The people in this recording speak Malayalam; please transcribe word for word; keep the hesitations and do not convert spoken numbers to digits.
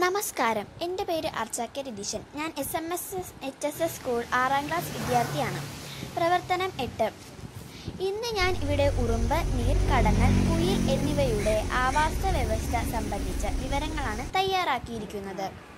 നമസ്കാരം, എൻ്റെ പേര് ആർച്ച രതീശൻ. ഞാൻ S M S H S S school ആറാം ക്ലാസ് വിദ്യാർത്ഥിയാണ്. പ്രവർത്തനം എട്ട്. ഇന്ന് ഞാൻ ഇവിടെ ഉറുമ്പ്, നീർ, കടന്നൽ, കുയിൽ എന്നിവയുടെ ആവാസ വ്യവസ്ഥ സംബന്ധിച്ച വിവരങ്ങളാണ് തയ്യാറാക്കിയിരിക്കുന്നത്.